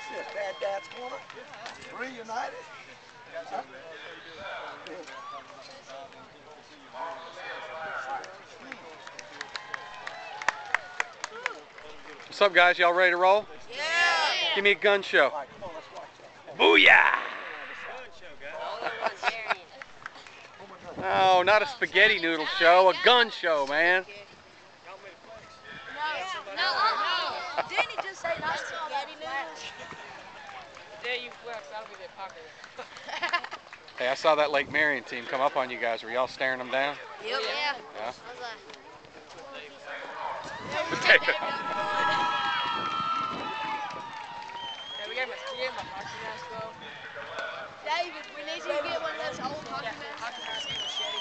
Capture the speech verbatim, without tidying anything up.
What's this? Dad Dad's Corner? Reunited? Huh? What's up, guys? Y'all ready to roll? Yeah! Give me a gun show. All right, come on, let's watch that. Booyah! No, not a spaghetti noodle show, a gun show, man. No, no, no. Didn't he just say not spaghetti noodles? There you flex, that'll be the pocket. Hey, I saw that Lake Marion team come up on you guys. Were y'all staring them down? Yep. Yeah. Yeah. Yeah, we got my, we got my hockey mask though. David, we need you to get one of those old hockey masks. Hockey mask and machete.